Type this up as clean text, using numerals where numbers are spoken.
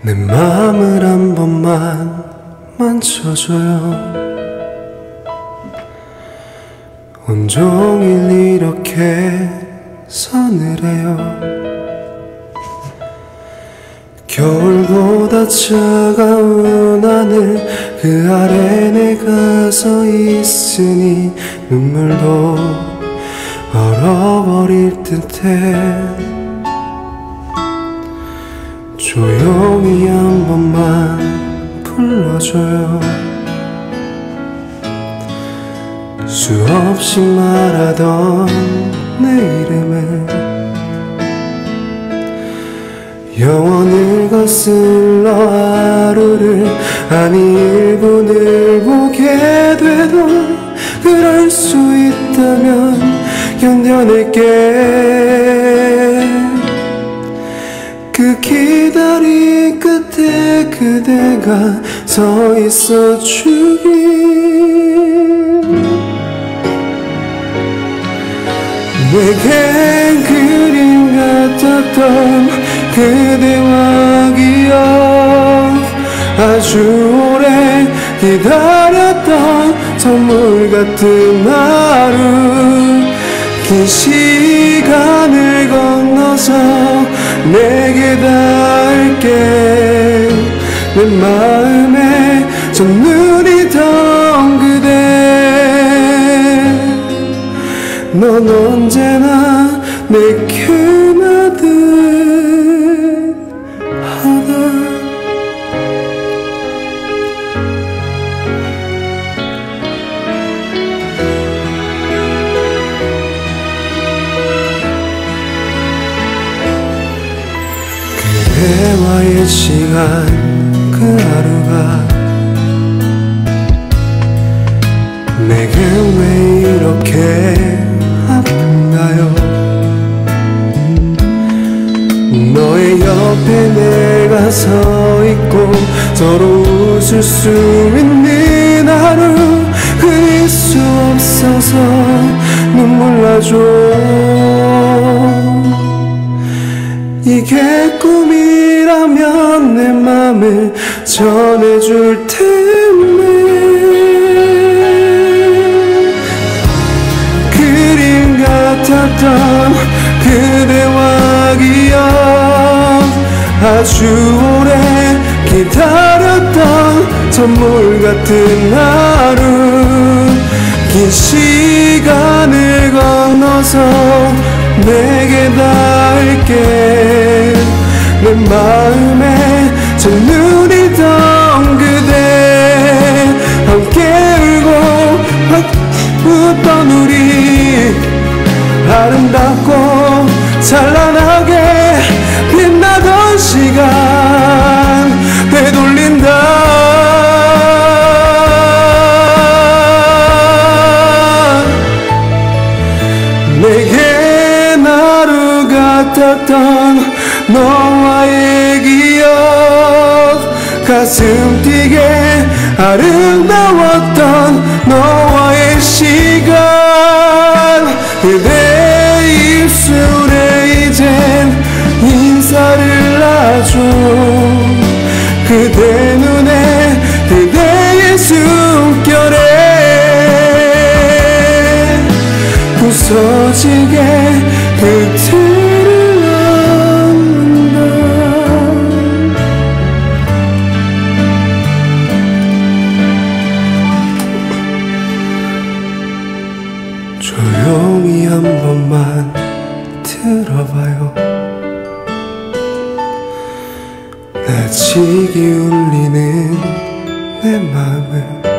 내 마음을 한 번만 만져줘요. 온종일 이렇게 서늘해요. 겨울보다 차가운 하늘 그 아래 내가 서 있으니 눈물도 얼어버릴 듯해. 조용히 한 번만 불러줘요. 수없이 말하던 내 이름을 영원을 거슬러 하루를 아니 1분을 보게 돼도 그럴 수 있다면 견뎌낼게. 그 기다림 끝에 그대가 서 있어 주길. 내겐 그림 같았던 그대와 기억, 아주 오래 기다렸던 선물 같은 하루. 긴 시간을 건너서 내게 닿을게. 내 마음에 첫눈이던 그대, 넌 언제나 내게 나듯하다. 그대와의 시간 그 하루가 내겐 왜 이렇게 아픈가요? 너의 옆에 내가 서 있고 서로 웃을 수 있는 하루. 그릴 수 없어서 눈물 나죠. 이게 꿈이라면 내 맘을 전해줄 텐데. 그림 같았던 그대와 기억, 아주 오래 기다렸던 선물 같은 하루. 긴 시간을 건너서 내게 닿을게. 내 마음에 첫눈이던 그대, 함께 울고 웃던 우리, 아름답고 찬란하게 빛나던 시간 되돌린다. 내게 하루 같았던 너와의 기억, 가슴 뛰게 아름다웠던 너와의 시간. 그대 입술에 이젠 인사를 하죠. 그대 눈에 그대의 숨결에 부서지게 그대를 안는다. 조용히 한 번만 들어봐요. 나치기 울리는 내 마음을